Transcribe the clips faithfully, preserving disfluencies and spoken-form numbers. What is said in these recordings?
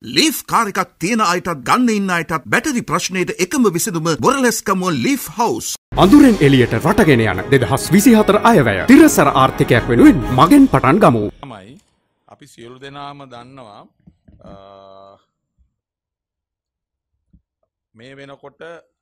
Leaf car එකක් තියෙන අයටත් ගන්න ඉන්න අයටත් බැටරි ප්‍රශ්නයට එකම විසඳුම බොරලැස්කම ලීෆ් හවුස්. අඳුරෙන් එළියට රටගෙන යන දෙදහස් විසිහතර අයවැය තිරසර ආර්ථිකයක් වෙනුවෙන් මගෙන් පටන් ගමු. තමයි අපි සියලු දෙනාම දන්නවා මේ වෙනකොට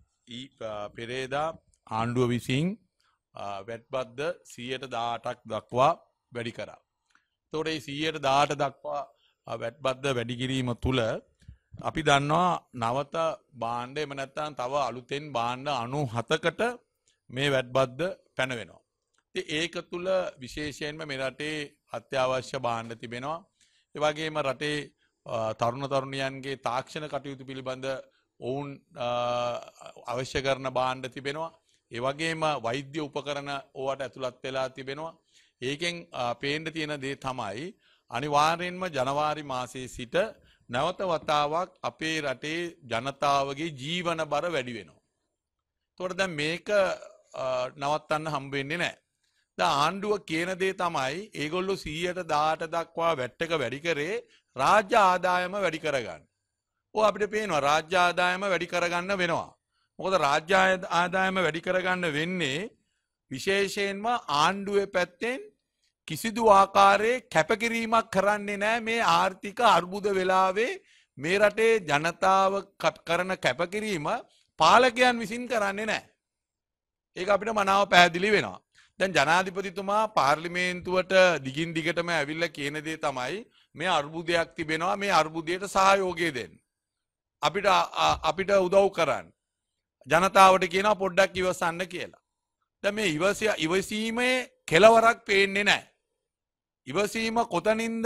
පෙරේදා ආණ්ඩුව විසින් වැට්බද්ද සියයට දාඅටක් දක්වා වැඩි කරා. එතකොට මේ සියයට දාඅට දක්වා වැට්බද්ද වැඩි කිරීම තුල අපි දන්නවා නවත භාණ්ඩ එම නැත්නම් තව අලුතෙන් භාණ්ඩ අනූහතකට මේ වැට්බද්ද පැනවෙනවා. ඉතින් ඒක තුල විශේෂයෙන්ම මේ රටේ අත්‍යවශ්‍ය භාණ්ඩ තිබෙනවා. ඒ වගේම රටේ තරුණ තරුණියන්ගේ තාක්ෂණ කටයුතු පිළිබඳ ඔවුන් අවශ්‍ය කරන භාණ්ඩ තිබෙනවා. ඒ වගේම වෛද්‍ය උපකරණ ඕවට ඇතුළත් වෙලා තිබෙනවා. ඒකෙන් පේන්න තියෙන දේ තමයි අනිවාර්යෙන්ම ජනවාරි මාසයේ සිට නැවත වතාවක් අපේ රටේ ජනතාවගේ ජීවන බර වැඩි වෙනවා. ඒතකොට දැන් මේක නවත්තන්න හම්බ වෙන්නේ නැහැ. දැන් ආණ්ඩුව කියන දේ තමයි ඒගොල්ලෝ සියයට දාඅට දක්වා වැට් එක වැඩි කරේ රාජ්‍ය ආදායම වැඩි කරගන්න. ඔය අපිට පේනවා රාජ්‍ය ආදායම වැඩි කරගන්න වෙනවා. මොකද රාජ්‍ය ආදායම වැඩි කරගන්න වෙන්නේ විශේෂයෙන්ම ආණ්ඩුවේ පැත්තෙන් කිසිදු ආකාරයේ කැපකිරීමක් කරන්නේ නැහැ මේ ආර්ථික අර්බුද වෙලාවේ මේ රටේ ජනතාව කරන කැපකිරීම පාලකයන් විසින් කරන්නේ නැහැ. ඒක අපිට මනාව පැහැදිලි වෙනවා. දැන් ජනාධිපතිතුමා පාර්ලිමේන්තුවට දිගින් දිගටම ඇවිල්ලා කියන දේ තමයි මේ අර්බුදයක් තිබෙනවා මේ අර්බුදයට සහයෝගය දෙන්න. අපිට අපිට උදව් කරන්න. ජනතාවට කියනවා පොඩ්ඩක් ඉවසන්න කියලා. දැන් මේ ඉවසිය ඉවසීමේ කෙලවරක් පේන්නේ නැහැ. ඉවසීම කොතනින්ද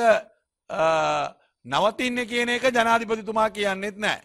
නවතින්නේ කියන එක ජනාධිපතිතුමා කියන්නේත් නැහැ.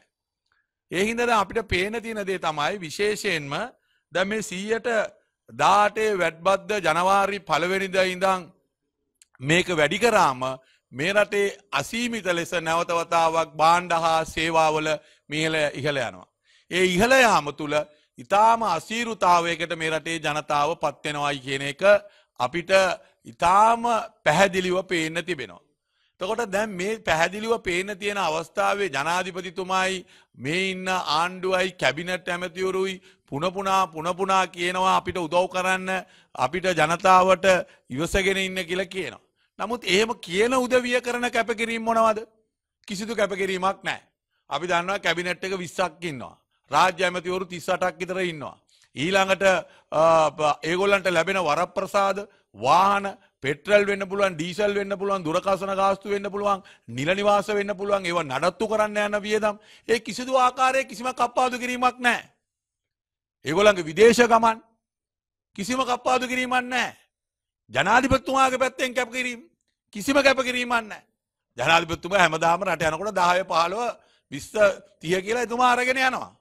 ඒ හින්දා අපිට පේන තියෙන දේ තමයි විශේෂයෙන්ම දැන් මේ සියයට දාඅටේ වැට්බද්ද ජනවාරි පළවෙනිදා ඉඳන් මේක වැඩි කරාම මේ රටේ අසීමිත ලෙස නැවත වතාවක් භාණ්ඩ හා සේවාවල මිල ඉහළ යනවා. ඒ ඉහළ යාම තුල ඊටාම අසීරුතාවයකට මේ රටේ ජනතාව පත් වෙනවායි කියන එක අපිට ඊටාම පැහැදිලිව පේන්න තිබෙනවා. එතකොට දැන් මේ පැහැදිලිව පේන්න තියෙන අවස්ථාවේ ජනාධිපතිතුමායි මේ ඉන්න ආණ්ඩුවයි කැබිනට් ඇමතිවරුයි පුන පුනා පුන පුනා කියනවා අපිට උදව් කරන්න අපිට ජනතාවට ඉවසගෙන ඉන්න කියලා කියනවා. නමුත් එහෙම කියන උදවිය කරන කැපකිරීම මොනවද? කිසිදු කැපකිරීමක් නැහැ. අපි දන්නවා කැබිනට් එක විස්සක් ඉන්නවා. රාජ්‍ය ඇමතිවරු තිස් අටක් විතර ඉන්නවා. ඊළඟට ඒගොල්ලන්ට ලැබෙන වරප්‍රසාද වාහන පෙට්‍රල් වෙන්න පුළුවන් ඩීසල් වෙන්න පුළුවන් දුරකථන ගාස්තු වෙන්න පුළුවන් නිල නිවාස වෙන්න පුළුවන් ඒවා නඩත්තු කරන්න යන වියදම් ඒ කිසිදු ආකාරයක කිසිම කප්පාදු කිරීමක් නැහැ. ඒගොල්ලන්ගේ විදේශ ගමන් කිසිම කප්පාදු කිරීමක් නැහැ. ජනාධිපතිතුමාගේ පැත්තෙන් කැපකිරීම කිසිම කැපකිරීමක් නැහැ. ජනාධිපතිතුමා හැමදාම රට යනකොට දහය පහළොව විස්ස තිහ කියලා එතුමා අරගෙන යනවා.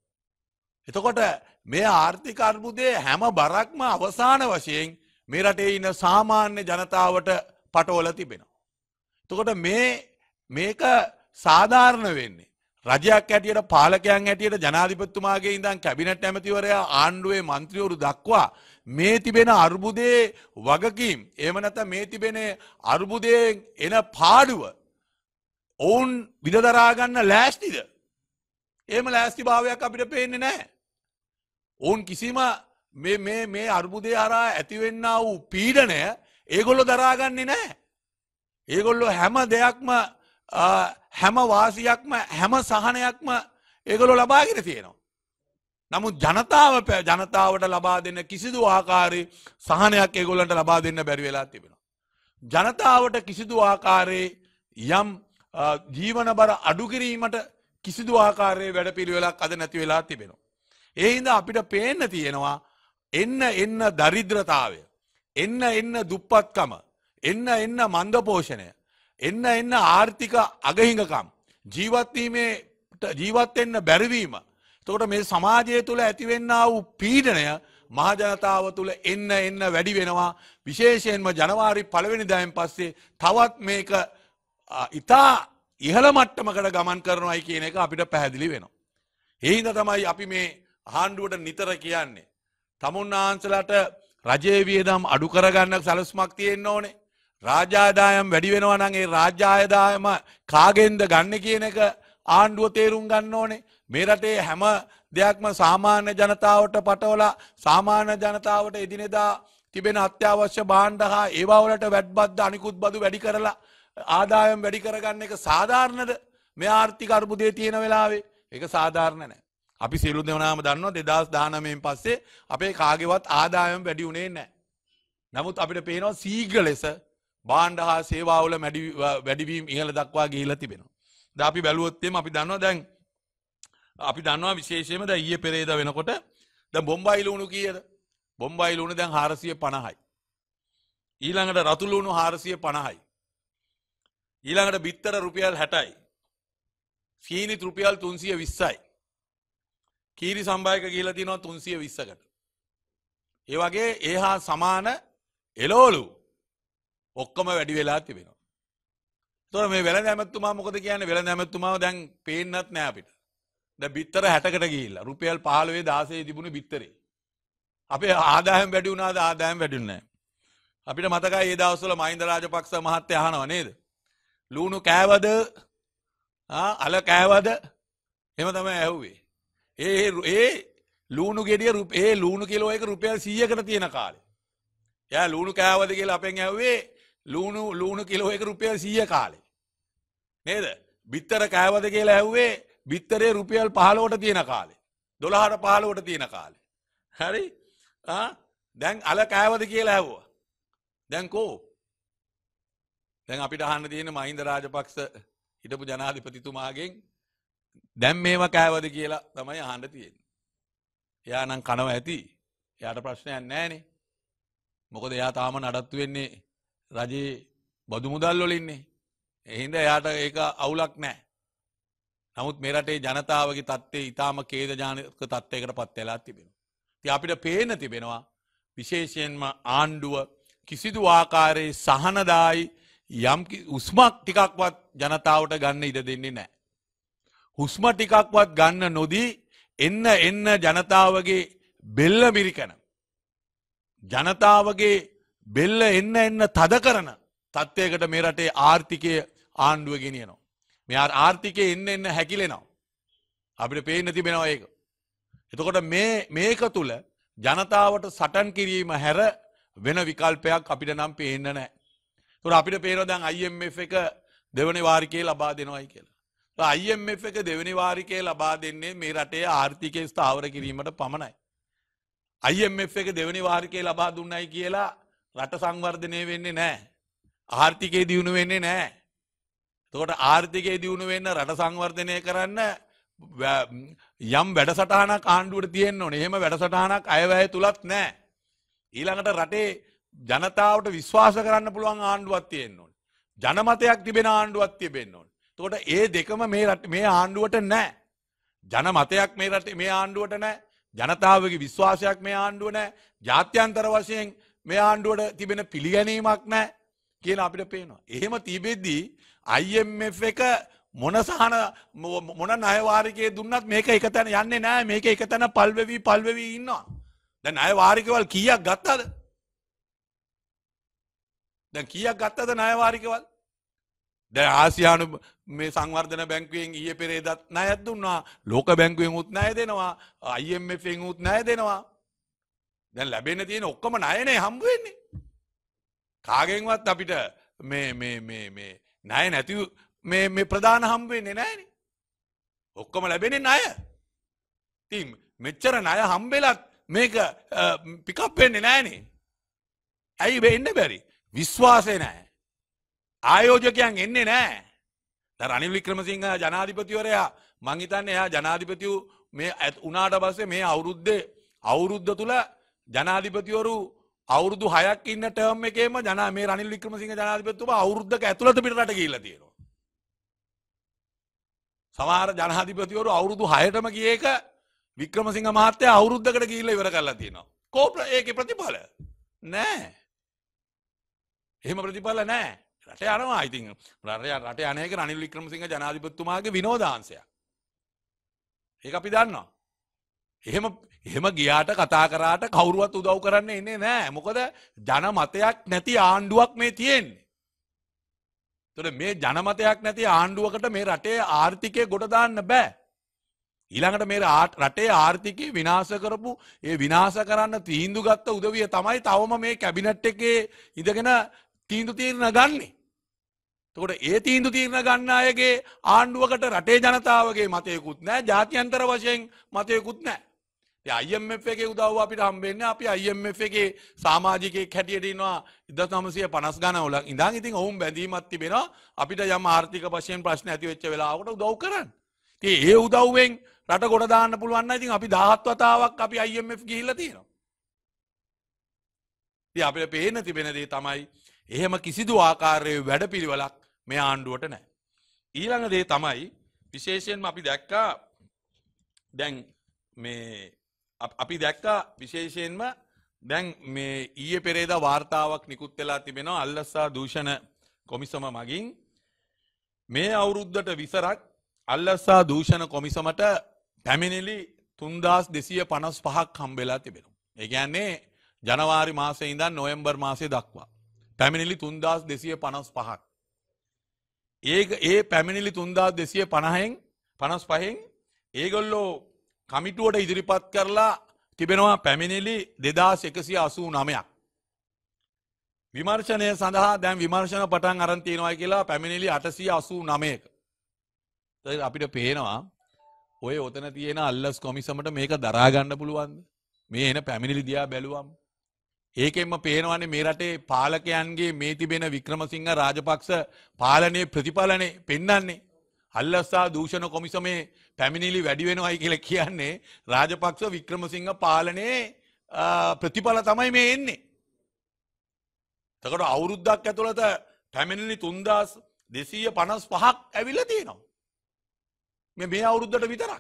එතකොට මේ ආර්ථික අර්බුදයේ හැම බරක්ම අවසාන වශයෙන් මේ රටේ ඉන්න සාමාන්‍ය ජනතාවට පටවල තිබෙනවා. එතකොට මේ මේක සාධාරණ වෙන්නේ රජයක් හැටියට පාලකයන් හැටියට ජනාධිපතිතුමාගේ ඉඳන් කැබිනට් ඇමතිවරයා ආණ්ඩුවේ මන්ත්‍රීවරු දක්වා මේ තිබෙන අර්බුදයේ වගකීම් එහෙම නැත්නම් මේ තිබෙන අර්බුදයෙන් එන පාඩුව ඔවුන් විදදරා ගන්න ලෑස්තිද? එහෙම ලෑස්ති භාවයක් අපිට පේන්නේ නැහැ. ඔවුන් කිසිම මේ මේ මේ අර්බුදය හරහා ඇතිවෙන්නා වූ පීඩනය ඒගොල්ලෝ දරාගන්නේ නැහැ. ඒගොල්ලෝ හැම දෙයක්ම හැම වාසියක්ම හැම සහනයක්ම ඒගොල්ලෝ ලබාගෙන තියෙනවා. නමුත් ජනතාව ජනතාවට ලබා දෙන්න කිසිදු ආකාරයේ සහනයක් ඒගොල්ලන්ට ලබා දෙන්න බැරි වෙලා තිබෙනවා. ජනතාවට කිසිදු ආකාරයේ යම් ජීවන බර අඩු කිරීමට කිසිදු ආකාරයේ වැඩපිළිවෙලක් අද නැති වෙලා තිබෙනවා. ඒ හින්දා අපිට පේන්න තියෙනවා එන්න එන්න දරිද්‍රතාවය එන්න එන්න දුප්පත්කම එන්න එන්න මන්දපෝෂණය එන්න එන්න ආර්ථික අගහිඟකම් ජීවත් වීමේ ජීවත් වෙන්න බැරිවීම. එතකොට මේ සමාජය තුළ ඇතිවෙන්නා වූ පීඩනය මහ ජනතාව තුළ එන්න එන්න වැඩි වෙනවා. විශේෂයෙන්ම ජනවාරි පළවෙනිදායෙන් පස්සේ තවත් මේක ඉතා ඉහළ මට්ටමකට ගමන් කරනවායි කියන එක අපිට පැහැදිලි වෙනවා. ඒ හින්දා තමයි අපි මේ ආණ්ඩුවට නිතර කියන්නේ තමුන්නාන්සලාට රජයේ වියදම් අඩු කරගන්න සැලසුමක් තියෙන්න ඕනේ. රාජ්‍ය ආදායම් වැඩි වෙනවා නම් ඒ රාජ්‍ය ආදායම කාගෙන්ද ගන්න කියන එක ආණ්ඩුව තේරුම් ගන්න ඕනේ. මේ රටේ හැම දෙයක්ම සාමාන්‍ය ජනතාවට පටවලා සාමාන්‍ය ජනතාවට එදිනෙදා තිබෙන අත්‍යවශ්‍ය භාණ්ඩ හා ඒවා වලට වැට් බද්ද අනිකුත් බදු වැඩි කරලා ආදායම් වැඩි කරගන්න එක සාධාරණද? මේ ආර්ථික අර්බුදයේ තියෙන වෙලාවේ ඒක සාධාරණ නැහැ. අපි සියලු දෙනාම දන්නවා දෙදාස් දහනවයෙන් පස්සේ අපේ කාගේවත් ආදායම් වැඩි වුණේ නැහැ. නමුත් අපිට පේනවා සීඝ්‍ර ලෙස භාණ්ඩ හා සේවා වල වැඩිවීම ඉහළ දක්වා ගිහිලා තිබෙනවා. දැන් අපි බැලුවොත් එimhe අපි දන්නවා දැන් අපි දන්නවා විශේෂයෙන්ම දැන් ඊයේ පෙරේදා වෙනකොට දැන් බොම්බයි ලුණු කීයද? බොම්බයි ලුණු දැන් හාරසිය පනහයි. ඊළඟට රතු ලුණු හාරසිය පනහයි. ඊළඟට බිත්තර රුපියල් හැටයි. සීනි රුපියල් තුන්සිය විස්සයි. කීරි සම්භායක ගිහිලා තියෙනවා තුන්සිය විස්සකට. ඒ වගේ ඒ හා සමාන එළවලු ඔක්කොම වැඩි වෙලා තිබෙනවා. ඒතකොට මේ වෙළඳ ඇමතුමා මොකද කියන්නේ? වෙළඳ ඇමතුමාව දැන් පේන්නත් නෑ අපිට. දැන් බිත්තර හැටකට ගිහිල්ලා රුපියල් පහළොව දහසය තිබුණේ බිත්තරේ. අපේ ආදායම් වැඩි වුණාද? ආදායම් වැඩිුන්නේ නෑ. අපිට මතකයි ඒ දවස්වල මහින්ද රාජපක්ෂ මහත්තයා අහනවා නේද? ලුණු කෑවද? ආ අල කෑවද? එහෙම තමයි ඇහුවේ. ඒ ඒ ලුණු ගෙඩිය ඒ ලුණු කිලෝ එක රුපියල් සීයකට තියෙන කාලේ. එයා ලුණු කෑවද කියලා අපෙන් ඇහුවේ ලුණු ලුණු කිලෝ එක රුපියල් සීය කාලේ. නේද? බිත්තර කෑවද කියලා ඇහුවේ බිත්තරේ රුපියල් පහළොවට තියෙන කාලේ. දොළහට පහළොවට තියෙන කාලේ. හරි? ආ දැන් අල කෑවද කියලා ඇහුවා. දැන් කෝ? දැන් අපිට අහන්න තියෙන මහින්ද රාජපක්ෂ හිටපු ජනාධිපතිතුමාගෙන් දැන් මේවා කෑවද කියලා තමයි අහන්න තියෙන්නේ. එයා නම් කනව ඇති. එයාට ප්‍රශ්නයක් නැහැනේ. මොකද එයා තාම නඩත්තු වෙන්නේ රජයේ බදු මුදල් වලින්නේ. ඒ හින්දා එයාට ඒක අවුලක් නැහැ. නමුත් මේ රටේ ජනතාවගේ තත්ත්වය ඊටාම ඛේදජනක තත්ත්වයකට පත් වෙලා තිබෙනවා. ඉතින් අපිට පේන තිබෙනවා විශේෂයෙන්ම ආණ්ඩුව කිසිදු ආකාරයේ සහනදායි යම් උස්මක් ටිකක්වත් ජනතාවට ගන්න ඉඩ දෙන්නේ නැහැ. හුස්ම ටිකක්වත් ගන්න නොදී එන්න එන්න ජනතාවගේ බෙල්ල මිරිකන ජනතාවගේ බෙල්ල එන්න එන්න තද කරන තත්ත්වයකට මේ රටේ ආර්ථිකය ආණ්ඩුව ගෙනියනවා. මේ ආර්ථිකය එන්න එන්න හැකිලෙනවා. අපිට පේන්න තිබෙනවා ඒක. එතකොට මේ මේක තුල ජනතාවට සටන් කිරීම හැර වෙන විකල්පයක් අපිට නම් පේන්න නැහැ. ඒතකොට අපිට පේනවා දැන් I M F එක දෙවනි වාරිකයේ ලබා දෙනවයි කියලා. I M F එක දෙවනි වාරිකයේ ලබා දෙන්නේ මේ රටේ ආර්ථිකය ස්ථාවර කිරීමට පමණයි. I M F එක දෙවනි වාරිකයේ ලබා දුන්නයි කියලා රට සංවර්ධනය වෙන්නේ නැහැ. ආර්ථිකය දියුණු වෙන්නේ නැහැ. එතකොට ආර්ථිකය දියුණු වෙන්න රට සංවර්ධනය කරන්න යම් වැඩසටහනක් ආණ්ඩුවට තියෙන්න ඕනේ. එහෙම වැඩසටහනක් අයවැය තුලත් නැහැ. ඊළඟට රටේ ජනතාවට විශ්වාස කරන්න පුළුවන් ආණ්ඩුවක් තියෙන්න ඕනේ. ජනමතයක් තිබෙන ආණ්ඩුවක් තිබෙන්න ඕනේ. එතකොට ඒ දෙකම මේ රට මේ ආණ්ඩුවට නැහැ. ජනමතයක් මේ රටේ මේ ආණ්ඩුවට නැහැ. ජනතාවගේ විශ්වාසයක් මේ ආණ්ඩුව නැහැ. ජාත්‍යන්තර වශයෙන් මේ ආණ්ඩුවට තිබෙන පිළිගැනීමක් නැහැ කියලා අපිට පේනවා. එහෙම තිබෙද්දී I M F එක මොන සහන මොන ණය වාරිකයේ දුන්නත් මේක එක තැන යන්නේ නැහැ. මේක එක තැන පල්වෙවි පල්වෙවි ඉන්නවා. දැන් ණය වාරිකවල කීයක් ගත්තද? දැන් කීයක් ගත්තද ණය වාරිකවල? දැන් ආසියානු මේ සංවර්ධන බැංකුවෙන් ඊයේ පෙරේදත් ණයක් දුන්නා. ලෝක බැංකුවෙන් උත් ණය දෙනවා. I M F එකෙන් උත් ණය දෙනවා. දැන් ලැබෙන්න තියෙන ඔක්කොම ණයනේ හම්බ වෙන්නේ. කාගෙන්වත් අපිට මේ මේ මේ මේ ණය නැති මේ මේ ප්‍රධාන හම්බ වෙන්නේ නැහනේ. ඔක්කොම ලැබෙන්නේ ණය. ඉතින් මෙච්චර ණය හම්බෙලත් මේක පිකප් වෙන්නේ නැහනේ. ඇයි වෙන්න බැරි? විශ්වාසය නැහැ. ආයෝජකයන් එන්නේ නැහැ. දැන් රනිල් වික්‍රමසිංහ ජනාධිපතිවරයා මං හිතන්නේ එයා ජනාධිපතිව මේ උනාට පස්සේ මේ අවුරුද්දේ අවුරුද්ද තුල ජනාධිපතිවරු අවුරුදු හයක් ඉන්න ටර්ම් එකේම ජනා මේ රනිල් වික්‍රමසිංහ ජනාධිපතිතුමා අවුරුද්දක ඇතුළත පිටරට ගිහිල්ලා තියෙනවා. සමහර ජනාධිපතිවරු අවුරුදු හයටම ගිය එක වික්‍රමසිංහ මහත්තයා අවුරුද්දකට ගිහිල්ලා ඉවර කරලා තියෙනවා. කෝ ඒකේ ප්‍රතිඵල නැහැ. එහෙම ප්‍රතිඵල නැහැ. රට යනවා. ඉතින් රට රට යන එක රනිල් වික්‍රමසිංහ ජනාධිපතිතුමාගේ විනෝදාංශයක්. ඒක අපි දන්නවා. එහෙම එහෙම ගියාට කතා කරාට කවුරුවත් උදව් කරන්න එන්නේ නැහැ. මොකද ජන මතයක් නැති ආණ්ඩුවක් මේ තියෙන්නේ. එතකොට මේ ජනමතයක් නැති ආණ්ඩුවකට මේ රටේ ආර්ථිකය ගොඩ දාන්න බෑ. ඊළඟට මේ රටේ ආර්ථිකය විනාශ කරපු ඒ විනාශ කරන්න තීන්දුව ගත්ත උදවිය තමයි තවම මේ කැබිනට් එකේ ඉඳගෙන තීන්දුව తీරන ගන්නේ. එතකොට ඒ තීන්දුව తీරන ගන්න අයගේ ආණ්ඩුවකට රටේ ජනතාවගේ මතයකුත් නැහැ, ජාත්‍යන්තර වශයෙන් මතයකුත් නැහැ. I M F එකේ උදව්ව අපිට හම්බෙන්නේ අපි I M F එකේ සමාජිකයෙක් හැටියට ඉන්නවා එක්දහස් නවසිය පනස් ගණන් වල ඉඳන් ඉතින් ඔවුන් බැඳීමක් තිබෙනවා අපිට යම් ආර්ථික වශයෙන් ප්‍රශ්න ඇති වෙච්ච වෙලාවකට උදව් කරන්න. ඉතින් ඒ උදව්වෙන් රට ගොඩ දාන්න පුළුවන් නම් ඉතින් අපි දහහත් වතාවක් අපි I M F ගිහිල්ලා තියෙනවා. ඉතින් අපිට පේන්න තිබෙන දේ තමයි එහෙම කිසිදු ආකාරයේ වැඩපිළිවෙලක් මේ ආණ්ඩුවට නැහැ. ඊළඟ දේ තමයි විශේෂයෙන්ම අපි දැක්කා දැන් මේ අපි දැක්කා විශේෂයෙන්ම දැන් මේ ඊයේ පෙරේදා වාර්තාවක් නිකුත් වෙලා තිබෙනවා අල්ලස්සා දූෂණ කොමිසම මගින් මේ අවුරුද්දට විතරක් අල්ලස්සා දූෂණ කොමිසමට පැමිණිලි තුන්දාස් දෙසිය පනස් පහක් හම්බෙලා තිබෙනවා. ඒ කියන්නේ ජනවාරි මාසයේ ඉඳන් නොවැම්බර් මාසය දක්වා පැමිණිලි තුන්දාස් දෙසිය පනස් පහක්. ඒක ඒ පැමිණිලි තුන්දාස් දෙසිය පනහෙන් පනස් පහෙන් ඒගොල්ලෝ කමිටුවට ඉදිරිපත් කරලා තිබෙනවා පැමිණිලි දෙදාස් එකසිය අසූ නවයක්. විමර්ශනය සඳහා දැන් විමර්ශන පටන් අරන් තියෙනවා කියලා පැමිණිලි අටසිය අසූ නවයක. අපිට පේනවා ඔය ඔතන තියෙන අල්ලස් කොමිසමට මේක දරා ගන්න පුළුවන්ද? මේ එන පැමිණිලි දිහා බැලුවම ඒකෙන්ම පේනවනේ මේ රටේ පාලකයන්ගේ මේ තිබෙන වික්‍රමසිංහ රාජපක්ෂ පාලනයේ ප්‍රතිඵලනේ පෙන්වන්නේ. අල්ලස්සා දූෂණ කොමිසමේ පැමිණිලි වැඩි වෙනවයි කියලා කියන්නේ රාජපක්ෂ වික්‍රමසිංහ පාලනයේ ප්‍රතිඵල තමයි මේ එන්නේ. එතකොට අවුරුද්දක් ඇතුළත පැමිණිලි තුන්දාස් දෙසිය පනස් පහක් ඇවිල්ලා තියෙනවා. මේ මේ අවුරුද්දට විතරක්.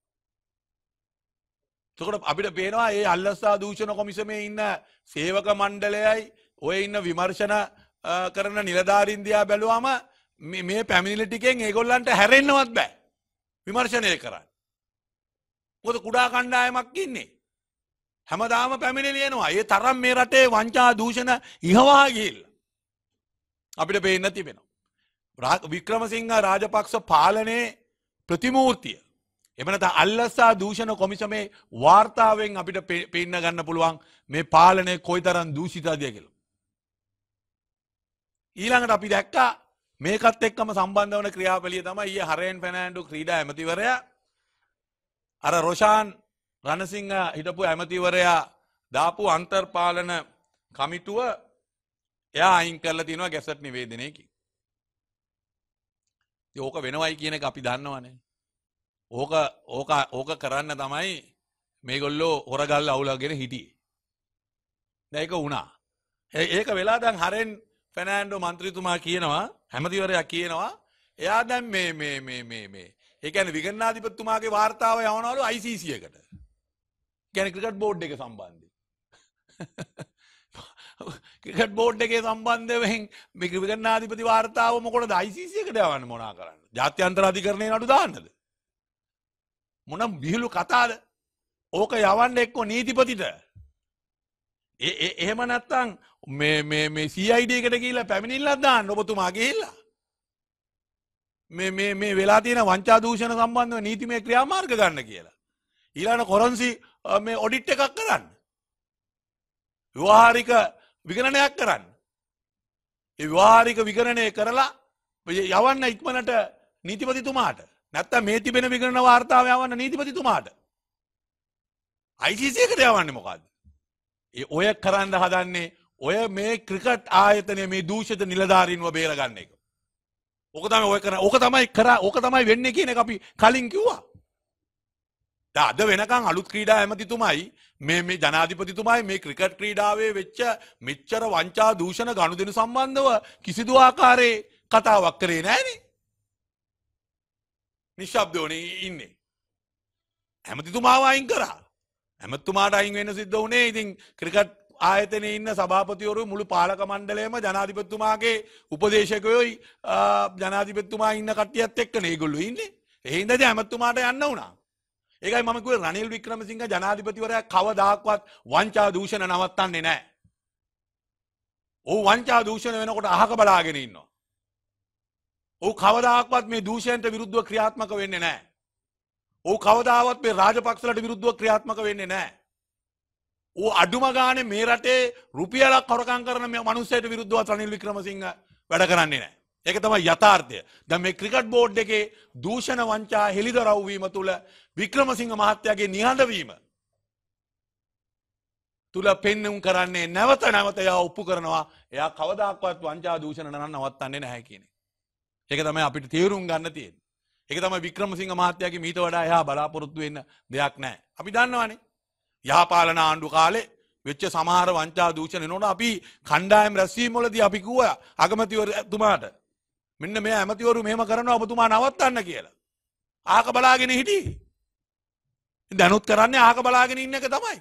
එතකොට අපිට පේනවා මේ අල්ලස්සා දූෂණ කොමිසමේ ඉන්න සේවක මණ්ඩලයයි ඔය ඉන්න විමර්ශන කරන නිලධාරීන් දිහා බැලුවම මේ පැමිණිලි ටිකෙන් ඒගොල්ලන්ට හැරෙන්නවත් බෑ විමර්ශනය කරන්න. මොකද කුඩා කණ්ඩායමක් ඉන්නේ. හැමදාම පැමිණිලි එනවා. ඒ තරම් මේ රටේ වංචා දූෂණ ඉහවහා ගිහිල්ලා. අපිට පේන්න තිබෙනවා. වික්‍රමසිංහ රාජපක්ෂ පාලනයේ ප්‍රතිමූර්තිය. එහෙම නැත්නම් අල්ලස්සා දූෂණ කොමිසමේ වාර්තාවෙන් අපිට පේන්න ගන්න පුළුවන් මේ පාලනය කොයිතරම් දූෂිතද කියලා. ඊළඟට අපි දැක්කා මේකත් එක්කම සම්බන්ධ වන ක්‍රියාවලිය තමයි ඊයේ හරෙන් ෆර්නෑන්ඩෝ ක්‍රීඩා ඇමතිවරයා අර රොෂාන් රණසිංහ හිටපු ඇමතිවරයා දාපු අන්තර්පාලන කමිටුව එයා අයින් කරලා තිනවා ගැසට් නිවේදනයකින්. ඉතින් ඕක වෙනවයි කියන එක අපි දන්නවනේ. ඕක ඕක ඕක කරන්න තමයි මේගොල්ලෝ හොරගල්ල අවුලගෙන හිටියේ. දැන් ඒක වුණා. ඒක වෙලා දැන් හරෙන් ෆර්නෑන්ඩෝ මන්ත්‍රීතුමා කියනවා හැමතිවරයා කියනවා එයා දැන් මේ මේ මේ මේ මේ ඒ කියන්නේ විගණනාධිපතිතුමාගේ වාර්තාව යවනවලු I C C එකට. කියන්නේ ක්‍රිකට් බෝඩ් එක සම්බන්ධයෙන්. ක්‍රිකට් බෝඩ් එකේ සම්බන්ධයෙන් මේ විගණනාධිපති වාර්තාව මොකටද I C C එකට යවන්නේ මොනා කරන්නේ? ජාත්‍යන්තර අධිකරණේ නඩු දාන්නද? මොන විහිළු කතාවද? ඕක යවන්න එක්ක නීතිපතිට. ඒ ඒ එහෙම නැත්තම් මේ මේ මේ C I D එකට ගිහිල්ලා පැමිණිල්ලක් දාන්න ඔබතුමා ගිහිල්ලා. මේ මේ මේ වෙලා තියෙන වංචා දූෂණ සම්බන්ධව නීතිමය ක්‍රියාමාර්ග ගන්න කියලා. ඊළඟ කොරන්සි මේ ඔඩිට් එකක් කරන්න. ව්‍යවහාරික විගණනයක් කරන්න. ඒ ව්‍යවහාරික විගණනය කරලා යවන්න ඉක්මනට නීතිපතිතුමාට. නැත්තම් මේ තිබෙන විගණන වාර්තාව යවන්න නීතිපතිතුමාට. I C C එකට යවන්නේ මොකද්ද? ඒ ඔය කරන්න හදන්නේ ඔය මේ ක්‍රිකට් ආයතනයේ මේ දූෂිත නිලධාරීන්ව බේරගන්න එක. ඕක තමයි ඔය කරන ඕක තමයි කරා ඕක තමයි වෙන්නේ කියන එක අපි කලින් කිව්වා. දැන් අද වෙනකන් අලුත් ක්‍රීඩා ඇමතිතුමයි මේ මේ ජනාධිපතිතුමයි මේ ක්‍රිකට් ක්‍රීඩාවේ වෙච්ච මෙච්චර වංචා දූෂණ ගනුදෙනු සම්බන්ධව කිසිදු ආකාරයේ කතාවක් කරේ නැහනේ. නිශ්ශබ්දවනේ ඉන්නේ. ඇමතිතුමාව අයින් කරා. ඇමතිතුමාට අයින් වෙන්න සිද්ධ වුණේ ඉතින් ක්‍රිකට් ආයතනයේ ඉන්න සභාපතිවරු මුළු පාලක මණ්ඩලයම ජනාධිපතිතුමාගේ උපදේශකයෝයි ජනාධිපතිතුමා ඉන්න කට්ටියත් එක්කනේ ඒගොල්ලෝ ඉන්නේ. ඒ හින්දා දැන් ඇමතිතුමාට යන්න වුණා. ඒකයි මම කිව්වේ රනිල් වික්‍රමසිංහ ජනාධිපතිවරයා කවදාක්වත් වංචා දූෂණ නවත්තන්නේ නැහැ. ඔව් වංචා දූෂණ වෙනකොට අහක බලාගෙන ඉන්නවා. ඔහු කවදාකවත් මේ දූෂණයට විරුද්ධව ක්‍රියාත්මක වෙන්නේ නැහැ. ඔහු කවදාවත් මේ රාජපක්ෂලට විරුද්ධව ක්‍රියාත්මක වෙන්නේ නැහැ. ඔහු අඩුම ගානේ මේ රටේ රුපියලක් හොරකම් කරන මේ මිනිස්සුන්ට විරුද්ධව රනිල් වික්‍රමසිංහ වැඩ කරන්නේ නැහැ. ඒක තමයි යථාර්ථය. දැන් මේ ක්‍රිකට් බෝඩ් එකේ දූෂණ වංචා හෙළිදරව් වීම තුල වික්‍රමසිංහ මහත්තයාගේ නිහඬ වීම තුල පෙන්නුම් කරන්නේ නැවත නැවත එයා ඔප්පු කරනවා එයා කවදාක්වත් වංචා දූෂණ නවත්තන්නේ නැහැ කියන එක. ඒක තමයි අපිට තේරුම් ගන්න තියෙන්නේ. ඒක තමයි වික්‍රමසිංහ මහත්තයාගේ මීට වඩා එහා බලාපොරොත්තු වෙන්න දෙයක් නැහැ. අපි දන්නවනේ. යහපාලන ආණ්ඩු කාලේ වෙච්ච සමහර වංචා දූෂණ නෝන අපි කණ්ඩායම් රැස්වීම වලදී අපි කිව්වා අගමැතිවරතුමාට මෙන්න මේ ඇමතිවරු මෙහෙම කරනවා ඔබතුමා නවත්තන්න කියලා. ආක බලාගෙන හිටියේ. දැනුත් කරන්නේ ආක බලාගෙන ඉන්න එක තමයි.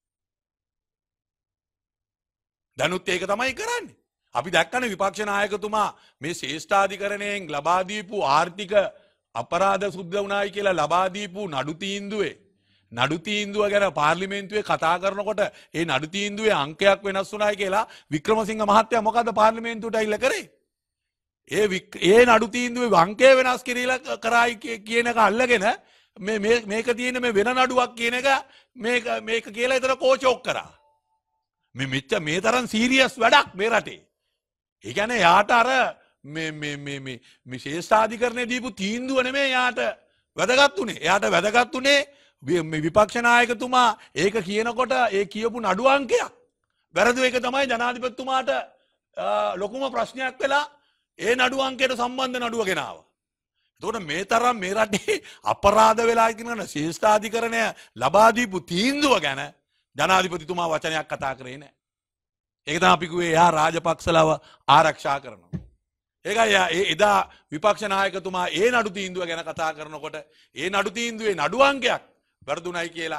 දැනුත් ඒක තමයි කරන්නේ. අපි දැක්කනේ විපක්ෂ නායකතුමා මේ ශ්‍රේෂ්ඨාධිකරණයෙන් ලබා දීපු ආර්ථික අපරාධ සුද්ධ වුණායි කියලා ලබා දීපු නඩු තීන්දුවේ නඩු තීන්දුව ගැන පාර්ලිමේන්තුවේ කතා කරනකොට ඒ නඩු තීන්දුවේ අංකයක් වෙනස් වුණායි කියලා වික්‍රමසිංහ මහත්තයා මොකද පාර්ලිමේන්තුවට ඇවිල්ලා කරේ? ඒ ඒ නඩු තීන්දුවේ අංකය වෙනස් කිරීලා කරායි කියන එක අල්ලගෙන මේ මේක තියෙන මේ වෙන නඩුවක් කියන එක මේක මේක කියලා ඒතර කෝචෝක් කරා. මේ මෙච්ච මේ තරම් සීරියස් වැඩක් මේ රටේ. ඒ කියන්නේ යාට අර මේ මේ මේ මේ මේ ශේෂ්ඨාධිකරණයේ දීපු තීන්දුව නෙමෙයි යාට වැදගත් උනේ. එයාට වැදගත් උනේ මේ විපක්ෂ නායකතුමා ඒක කියනකොට ඒ කියපු නඩු අංකයක්. වැරදි එක තමයි ජනාධිපතිතුමාට ලොකුම ප්‍රශ්නයක් වෙලා ඒ නඩු අංකයට සම්බන්ධ නඩුව ගෙනාවා. එතකොට මේ තරම් මේ රටේ අපරාධ වෙලා කියන ශේෂ්ඨාධිකරණය ලබා දීපු තීන්දුව ගැන ජනාධිපතිතුමා වචනයක් කතා කරේ නැහැ. ඒක තමයි අපි කිව්වේ එයා රාජපක්ෂලව ආරක්ෂා කරනවා. ඒකයි එදා විපක්ෂ නායකතුමා ඒ නඩු තීන්දුව ගැන කතා කරනකොට ඒ නඩු තීන්දුවේ නඩු අංකයක් වැරදුණයි කියලා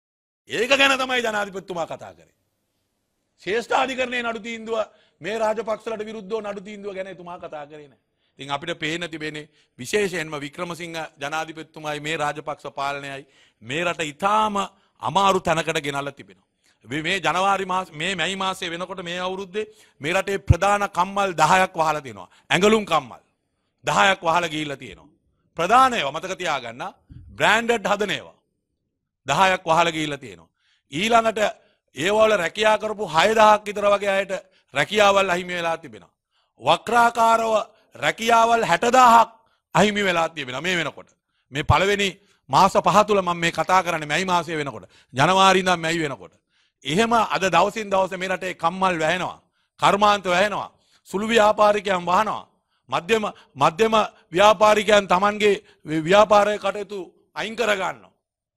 ඒක ගැන තමයි ජනාධිපතිතුමා කතා කරේ. ශ්‍රේෂ්ඨාධිකරණයේ නඩු තීන්දුව මේ රාජපක්ෂලට විරුද්ධව නඩු තීන්දුව ගැන එතුමා කතා කරේ නැහැ. ඉතින් අපිට පේන්න තිබෙන්නේ විශේෂයෙන්ම වික්‍රමසිංහ ජනාධිපතිතුමායි මේ රාජපක්ෂ පාලනයයි මේ රට ඉතාම අමාරු තැනකට ගෙනල්ලා තිබෙනවා. මේ ජනවාරි මාස මේ මැයි මාසයේ වෙනකොට මේ අවුරුද්දේ මේ රටේ ප්‍රධාන කම්මල් දහයක් වහලා තියෙනවා. ඇඟලුම් කම්මල් දහයක් වහලා ගිහිල්ලා තියෙනවා. ප්‍රධාන ඒවා මතක තියාගන්න බ්‍රෑන්ඩඩ් හදන ඒවා දහයක් වහලා ගිහිල්ලා තියෙනවා. ඊළඟට ඒවවල රැකියාව කරපු හය දහසක් විතර වගේ අයට රැකියාවල් අහිමි වෙලා තිබෙනවා. වක්‍රාකාරව රැකියාවල් හැට දහසක් අහිමි වෙලා තිබෙනවා මේ වෙනකොට. මේ පළවෙනි මාස පහ තුල මම මේ කතා කරන්නේ මැයි මාසයේ වෙනකොට. ජනවාරි ඉඳන් මැයි වෙනකොට. එහෙම අද දවසින් දවස මේ රටේ කම්මල් වැහෙනවා. කර්මාන්ත වැහෙනවා. සුළු ව්‍යාපාරිකයන් වහනවා. මධ්‍යම මධ්‍යම ව්‍යාපාරිකයන් Tamanගේ ව්‍යාපාරයේ කටයුතු අයින් කර ගන්නවා.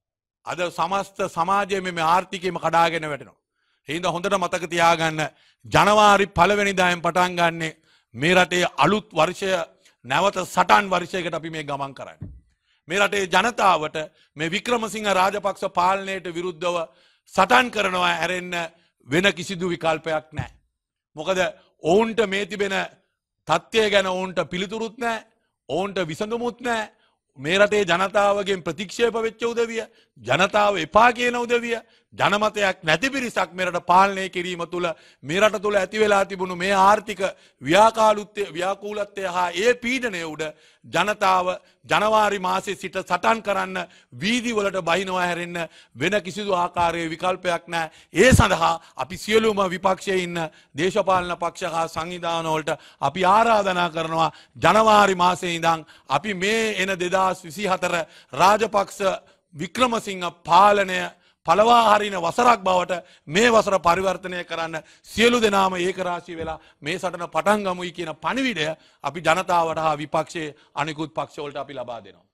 අද සමස්ත සමාජයේ මේ ආර්ථිකයම කඩාගෙන වැටෙනවා. ඒ හින්දා හොඳට මතක තියාගන්න ජනවාරි පළවෙනිදායෙන් පටන් ගන්නේ මේ රටේ අලුත් වර්ෂය නැවත සටන් වර්ෂයකට අපි මේ ගමන් කරන්නේ. මේ රටේ ජනතාවට මේ වික්‍රමසිංහ රාජපක්ෂ පාලනයට විරුද්ධව සටන් කරනවා හැරෙන්න වෙන කිසිදු විකල්පයක් නැහැ. මොකද ඔවුන්ට මේ තිබෙන තත්ත්වය ගැන ඔවුන්ට පිළිතුරුත් නැහැ. ඔවුන්ට විසඳුමුත් නැහැ. මේ රටේ ජනතාවගෙන් ප්‍රතික්ෂේප වෙච්ච උදවිය, ජනතාව එපා කියන උදවිය, ජනමතයක් නැති පිරිසක් මේ රට පාලනය කිරීම තුළ මේ රට තුළ ඇති වෙලා තිබුණු මේ ආර්ථික ව්‍යාකාලුත්වය ව්‍යාකූලත්වය හා ඒ පීඩනය උඩ ජනතාව ජනවාරි මාසයේ සිට සටන් කරන්න වීදි වලට බහිනවා හැරෙන්න වෙන කිසිදු ආකාරයේ විකල්පයක් නැහැ. ඒ සඳහා අපි සියලුම විපක්ෂයේ ඉන්න දේශපාලන පක්ෂ හා සංවිධාන වලට අපි ආරාධනා කරනවා ජනවාරි මාසයේ ඉඳන් අපි මේ එන දෙදාස් විසිහතර රාජපක්ෂ වික්‍රමසිංහ පාලනය පළවා හරින වසරක් බවට මේ වසර පරිවර්තනය කරන්න සියලු දෙනාම ඒකරාශී වෙලා මේ සටන පටන් ගමුයි කියන පණිවිඩය අපි ජනතාවට හා විපක්ෂයේ අනිකුත් පක්ෂ වලට අපි ලබා දෙනවා.